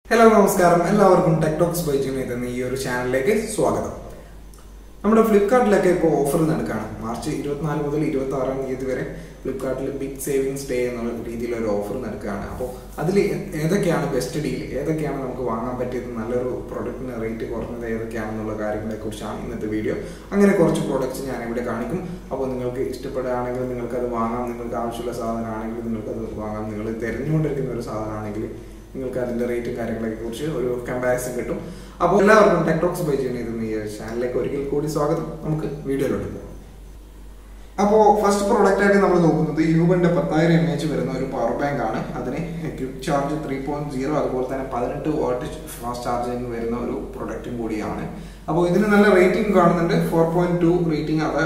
Hello, Namaskaram. എല്ലാവർക്കും tech talks by Junaid എന്ന ഈ ഒരു ചാനലിലേക്ക് സ്വാഗതം. നമ്മുടെ ഫ്ലിപ്കാർട്ടിലൊക്കെ ഇപ്പോൾ ഓഫർ നടക്കുകയാണ്. മാർച്ച് 24 മുതൽ 26 തീയതി വരെ ഫ്ലിപ്കാർട്ടിൽ ബിഗ് സേവിങ്സ് ഡേ എന്നുള്ള രീതിയിൽ ഒരു ഓഫർ നടക്കുകയാണ്. അപ്പോൾ അതിൽ ഏതൊക്കെയാണ് ബെസ്റ്റ് ഡീൽ, ഏതൊക്കെയാണ് നമുക്ക് വാങ്ങാൻ പറ്റിയത്, നല്ലൊരു പ്രൊഡക്റ്റിന് റേറ്റ് കുറഞ്ഞത് ഏതൊക്കെയാണെന്നുള്ള കാര്യങ്ങളെക്കുറിച്ചാണ് ഇന്നത്തെ വീഡിയോ. അങ്ങനെ കുറച്ച് പ്രോഡക്റ്റ്സ് ഞാൻ ഇവിടെ കാണിക്കും. അപ്പോൾ നിങ്ങൾക്ക് ഇഷ്ടപ്പെടുകയാണെങ്കിൽ നിങ്ങൾക്കത് വാങ്ങാം, നിങ്ങൾക്ക് ആവശ്യമുള്ള സാധനമാണെങ്കിൽ നിങ്ങൾക്കത് വാങ്ങാം. നിങ്ങൾ തിരഞ്ഞുകൊണ്ടിരിക്കുന്ന ഒരു സാധനമാണെങ്കിൽ നിങ്ങൾക്ക് അതിന്റെ റേറ്റും കാര്യങ്ങളെ കുറിച്ച് ഒരു കമ്പാരിസൺ കിട്ടും. അപ്പോൾ എല്ലാവർക്കും ടെക് ടോക്സ് ബൈ ജുനൈദ് എന്ന ഈ ചാനലിലേക്ക് ഒരിക്കൽ കൂടി സ്വാഗതം. നമുക്ക് വീഡിയോയിലോട്ട് പോകാം. അപ്പോൾ ഫസ്റ്റ് പ്രോഡക്റ്റ് ആയിട്ട് നമ്മൾ നോക്കുന്നത് യൂബന്റെ 10,000 mAh വരുന്ന ഒരു പവർ ബാങ്ക് ആണ്. അതിന് ക്വിക്ക് ചാർജ് 3.0 അതുപോലെ തന്നെ 18 വാട്ട് ഫാസ്റ്റ് ചാർജിങ് വരുന്ന ഒരു പ്രൊഡക്റ്റും കൂടിയാണ്. അപ്പോൾ ഇതിന് നല്ല റേറ്റിംഗ് കാണുന്നുണ്ട്. 4.2 റേറ്റിംഗ്, അത്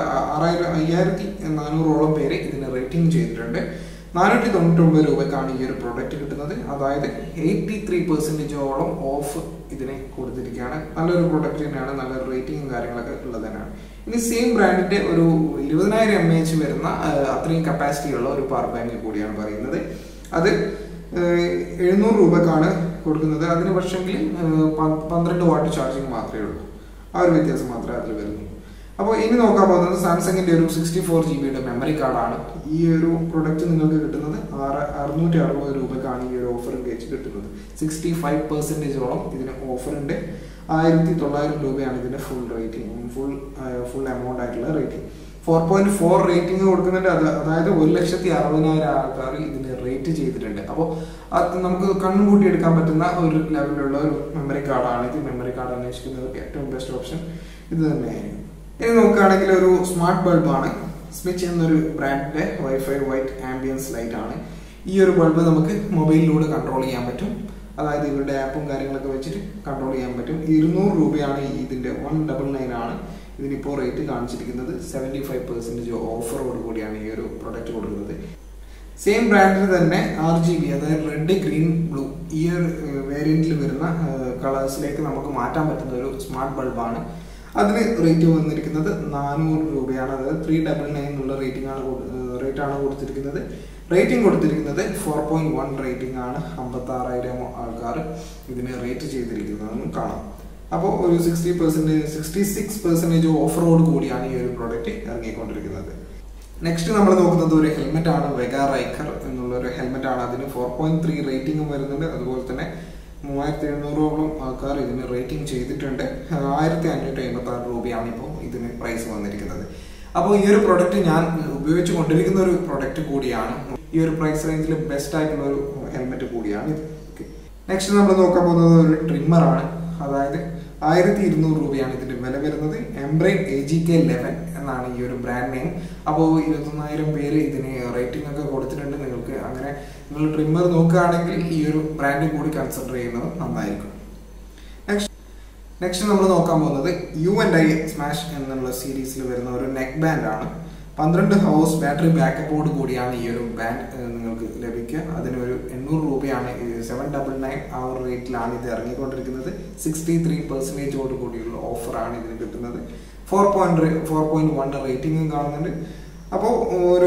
5400 പേര് ഇതിന് റേറ്റിംഗ് ചെയ്തിട്ടുണ്ട്. 499 രൂപക്കാണ് ഈ ഒരു പ്രോഡക്റ്റ് കിട്ടുന്നത്. അതായത് 83% ഓഫ് ഇതിനെ കൊടുത്തിരിക്കുകയാണ്. നല്ലൊരു പ്രൊഡക്റ്റ് തന്നെയാണ്, നല്ലൊരു റേറ്റിംഗും കാര്യങ്ങളൊക്കെ ഉള്ളത് തന്നെയാണ്. ഇനി സെയിം ബ്രാൻഡിന്റെ ഒരു 20,000 mAh വരുന്ന അത്രയും കപ്പാസിറ്റി ഉള്ള ഒരു പവർ ബാങ്ക് കൂടിയാണ് പറയുന്നത്. അത് 700 രൂപക്കാണ് കൊടുക്കുന്നത്. അതിന് പക്ഷെങ്കിൽ 12 വാട്ട് ചാർജിങ് മാത്രമേ ഉള്ളൂ. ആ ഒരു വ്യത്യാസം മാത്രമേ അതിൽ വരുന്നുള്ളൂ. അപ്പോൾ ഇനി നോക്കാൻ പോകുന്നത് സാംസങ്ങിന്റെ ഒരു 64 GB മെമ്മറി കാർഡാണ്. ഈ ഒരു പ്രൊഡക്റ്റ് നിങ്ങൾക്ക് കിട്ടുന്നത് 660 രൂപക്കാണ് ഈ ഒരു ഓഫർ വെച്ച് കിട്ടുന്നത്. 65% ഇതിന് ഓഫർ ഉണ്ട്. 1900 രൂപയാണ് ഇതിന്റെ ഫുൾ റേറ്റിംഗ്, ഫുൾ എമൗണ്ട് ആയിട്ടുള്ള റേറ്റിംഗ്. 4.4 റേറ്റിംഗ് കൊടുക്കുന്നുണ്ട്. അതായത് 1,60,000 ആൾക്കാർ ഇതിന് റേറ്റ് ചെയ്തിട്ടുണ്ട്. അപ്പോൾ അത് നമുക്ക് കണ്ണുകൂട്ടി എടുക്കാൻ പറ്റുന്ന ഒരു ലെവലിലുള്ള ഒരു മെമ്മറി കാർഡാണ് ഇത്. മെമ്മറി കാർഡ് അന്വേഷിക്കുന്നവർക്ക് ഏറ്റവും ബെസ്റ്റ് ഓപ്ഷൻ ഇത് തന്നെയായിരിക്കും. ഇനി നോക്കുകയാണെങ്കിൽ ഒരു സ്മാർട്ട് ബൾബാണ്. സ്വിച്ച് എന്നൊരു ബ്രാൻഡിന്റെ വൈഫൈ വൈറ്റ് ആംബിയൻസ് ലൈറ്റ് ആണ്. ഈ ഒരു ബൾബ് നമുക്ക് മൊബൈലിലൂടെ കൺട്രോൾ ചെയ്യാൻ പറ്റും. അതായത് ഇവരുടെ ആപ്പും കാര്യങ്ങളൊക്കെ വെച്ചിട്ട് കൺട്രോൾ ചെയ്യാൻ പറ്റും. 200 രൂപയാണ് ഇതിന്റെ 199 ആണ് ഇതിനിപ്പോൾ റേറ്റ് കാണിച്ചിരിക്കുന്നത്. 75% ഓഫറോട് കൂടിയാണ് ഈ ഒരു പ്രൊഡക്റ്റ് കൊടുക്കുന്നത്. സെയിം ബ്രാൻഡിൽ തന്നെ RGB, അതായത് റെഡ്, ഗ്രീൻ, ബ്ലൂ ഈ ഒരു വേരിയന്റിൽ വരുന്ന കളേഴ്സിലേക്ക് നമുക്ക് മാറ്റാൻ പറ്റുന്ന ഒരു സ്മാർട്ട് ബൾബാണ്. അതിന് റേറ്റ് വന്നിരിക്കുന്നത് 400 രൂപയാണ്. അതായത് 399 എന്നുള്ള റേറ്റാണ് കൊടുത്തിരിക്കുന്നത്. റേറ്റിംഗ് കൊടുത്തിരിക്കുന്നത് 4.1 റേറ്റിംഗ് ആണ്. 56,000 ആൾക്കാർ ഇതിന് റേറ്റ് ചെയ്തിരിക്കുന്നതെന്ന് കാണാം. അപ്പോൾ ഒരു 66% ഓഫറോട് കൂടിയാണ് ഈ ഒരു പ്രോഡക്റ്റ് ഇറങ്ങിക്കൊണ്ടിരിക്കുന്നത്. നെക്സ്റ്റ് നമ്മൾ നോക്കുന്നത് ഒരു ഹെൽമെറ്റ് ആണ്. വെഗ റൈക്കർ എന്നുള്ള ഒരു ഹെൽമെറ്റ് ആണ്. അതിന് 4.3 റേറ്റിംഗും വരുന്നുണ്ട്. അതുപോലെ തന്നെ 3700 ആൾക്കാർ ഇതിന് റേറ്റിംഗ് ചെയ്തിട്ടുണ്ട്. 1556 രൂപയാണ് ഇപ്പോൾ ഇതിന് പ്രൈസ് വന്നിരിക്കുന്നത്. അപ്പോൾ ഈ ഒരു പ്രൊഡക്റ്റ് ഞാൻ ഉപയോഗിച്ച് കൊണ്ടിരിക്കുന്ന ഒരു പ്രൊഡക്റ്റ് കൂടിയാണ്. ഈ ഒരു പ്രൈസ് റേഞ്ചിൽ ബെസ്റ്റ് ആയിട്ടുള്ള ഒരു ഹെൽമെറ്റ് കൂടിയാണ് ഇത്. നെക്സ്റ്റ് നമ്മൾ നോക്കാൻ പോകുന്നത് ഒരു ട്രിമ്മറാണ്. അതായത് 1200 രൂപയാണ് ഇതിന്റെ വില വരുന്നത്. എംബ്രെയിൻ AGK11 എന്നാണ് ഈ ഒരു ബ്രാൻഡ് നെയിം. അപ്പോൾ 21,000 പേര് ഇതിന് റേറ്റിംഗ് ഒക്കെ കൊടുത്തിട്ടുണ്ട്. നിങ്ങൾക്ക് അങ്ങനെ നിങ്ങൾ ട്രിമ്മർ നോക്കുകയാണെങ്കിൽ ഈ ഒരു ബ്രാൻഡ് കൂടി കൺസിഡർ ചെയ്യുന്നത് നന്നായിരിക്കും. നെക്സ്റ്റ് നമ്മൾ നോക്കാൻ പോകുന്നത് U&I സ്മാഷ് എന്നുള്ള സീരീസിൽ വരുന്ന ഒരു നെക്ക് ബാൻഡ് ആണ്. 12 ഹവേഴ്സ് ബാറ്ററി ബാക്കപ്പോട് കൂടിയാണ് ഈ ഒരു ബാൻഡ് നിങ്ങൾക്ക് ലഭിക്കുക. അതിനൊരു 800 രൂപയാണ്. 799 ആ ഒരു റേറ്റിലാണ് ഇത് ഇറങ്ങിക്കൊണ്ടിരിക്കുന്നത്. 63% കൂടിയുള്ള ഓഫറാണ് ഇതിന് കിട്ടുന്നത്. 4.1 റേറ്റിംഗും കാണുന്നുണ്ട്. അപ്പോൾ ഒരു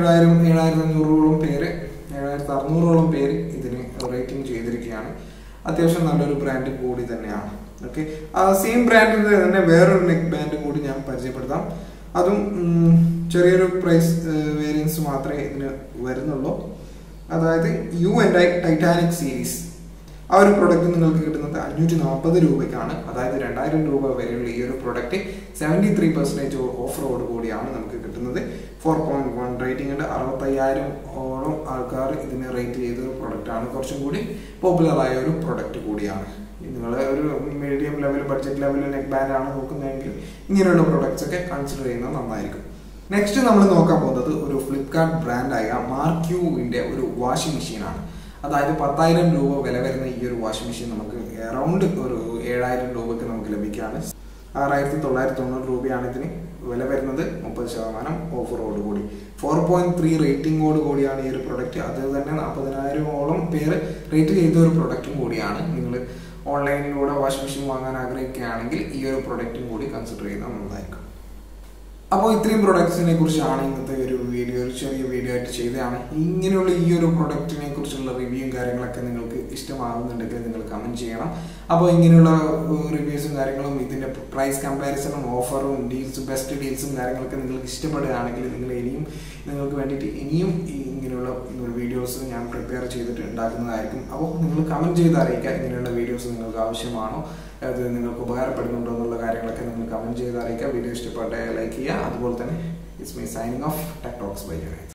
7,500 പേര് 7,600 പേര് ഇതിന് റേറ്റിംഗ് ചെയ്തിരിക്കുകയാണ്. അത്യാവശ്യം നല്ലൊരു ബ്രാൻഡ് കൂടി തന്നെയാണ്. ഓക്കെ, സെയിം ബ്രാൻഡിന്റെ തന്നെ വേറൊരു നെക്ക് ബാൻഡ് കൂടി ഞാൻ പരിചയപ്പെടുത്താം. അതും ചെറിയൊരു പ്രൈസ് വേരിയൻസ് മാത്രമേ ഇതിന് വരുന്നുള്ളൂ. അതായത് U&I ടൈറ്റാനിക് സീരീസ് ആ ഒരു പ്രൊഡക്റ്റ് നിങ്ങൾക്ക് കിട്ടുന്നത് 540 രൂപയ്ക്കാണ്. അതായത് 2000 രൂപ വരെയുള്ള ഈ ഒരു പ്രൊഡക്റ്റ് 73% ഓഫറോട് കൂടിയാണ് നമുക്ക് കിട്ടുന്നത്. 4.1 റേറ്റിംഗ് ഉണ്ട്. 65,000 ആൾക്കാർ ഇതിനെ റേറ്റ് ചെയ്ത ഒരു പ്രൊഡക്റ്റാണ്. കുറച്ചും കൂടി പോപ്പുലർ ആയ ഒരു പ്രൊഡക്റ്റ് കൂടിയാണ്. നിങ്ങൾ ഒരു മീഡിയം ലെവൽ ബഡ്ജറ്റ് ലെവലിൽ നെക്ക് ബാൻഡ് ആണ് നോക്കുന്നതെങ്കിൽ ഇങ്ങനെയുള്ള പ്രൊഡക്ട്സ് ഒക്കെ കൺസിഡർ ചെയ്യുന്നത് നന്നായിരിക്കും. നെക്സ്റ്റ് നമ്മൾ നോക്കാൻ പോകുന്നത് ഒരു ഫ്ലിപ്കാർട്ട് ബ്രാൻഡായ മാർക്യൂവിന്റെ ഒരു വാഷിംഗ് മെഷീനാണ്. അതായത് 10,000 രൂപ വില വരുന്ന ഈ ഒരു വാഷിംഗ് മെഷീൻ നമുക്ക് അറൗണ്ട് ഒരു 7,000 രൂപയ്ക്ക് നമുക്ക് ലഭിക്കുകയാണ്. 6,990 രൂപയാണ് ഇതിന് വില വരുന്നത്. 30% ഓഫറോട് കൂടി. 4.3 റേറ്റിംഗോട് കൂടിയാണ് ഈ ഒരു പ്രൊഡക്റ്റ്. അത് തന്നെ 40,000 പേര് റേറ്റ് ചെയ്ത ഒരു പ്രൊഡക്റ്റും കൂടിയാണ്. നിങ്ങൾ ഓൺലൈനിലൂടെ വാഷിംഗ് മെഷീൻ വാങ്ങാൻ ആഗ്രഹിക്കുകയാണെങ്കിൽ ഈ ഒരു പ്രൊഡക്റ്റും കൂടി കൺസിഡർ ചെയ്യുന്നത് നന്നായിരിക്കും. അപ്പോൾ ഇത്രയും പ്രൊഡക്ട്സിനെ കുറിച്ചാണ് ഇന്നത്തെ ഒരു വീഡിയോ, ഒരു ചെറിയ വീഡിയോ ആയിട്ട് ചെയ്തതാണ്. ഇങ്ങനെയുള്ള ഈ ഒരു പ്രൊഡക്റ്റിനെ കുറിച്ചുള്ള റിവ്യൂവും കാര്യങ്ങളൊക്കെ നിങ്ങൾക്ക് ഇഷ്ടമാകുന്നുണ്ടെങ്കിൽ നിങ്ങൾ കമൻറ്റ് ചെയ്യണം. അപ്പോൾ ഇങ്ങനെയുള്ള റിവ്യൂസും കാര്യങ്ങളും ഇതിൻ്റെ പ്രൈസ് കമ്പാരിസണും ഓഫറും ഡീൽസും ബെസ്റ്റ് ഡീൽസും കാര്യങ്ങളൊക്കെ നിങ്ങൾക്ക് ഇഷ്ടപ്പെടുകയാണെങ്കിൽ നിങ്ങൾക്ക് വേണ്ടിയിട്ട് ഇനിയും ഇങ്ങനെയുള്ള വീഡിയോസ് ഞാൻ പ്രിപ്പയർ ചെയ്തിട്ട് ഉണ്ടാക്കുന്നതായിരിക്കും. അപ്പോൾ നിങ്ങൾ കമൻറ്റ് ചെയ്ത് അറിയിക്കുക ഇങ്ങനെയുള്ള വീഡിയോസ് നിങ്ങൾക്ക് ആവശ്യമാണോ, അത് നിങ്ങൾക്ക് ഉപകാരപ്പെടുന്നുണ്ടോ എന്നുള്ള കാര്യങ്ങളൊക്കെ നിങ്ങൾ കമൻറ്റ് ചെയ്ത് അറിയിക്കുക. വീഡിയോ ഇഷ്ടപ്പെട്ട ലൈക്ക് ചെയ്യുക. അതുപോലെ തന്നെ it's me signing off tech talks by Janesh.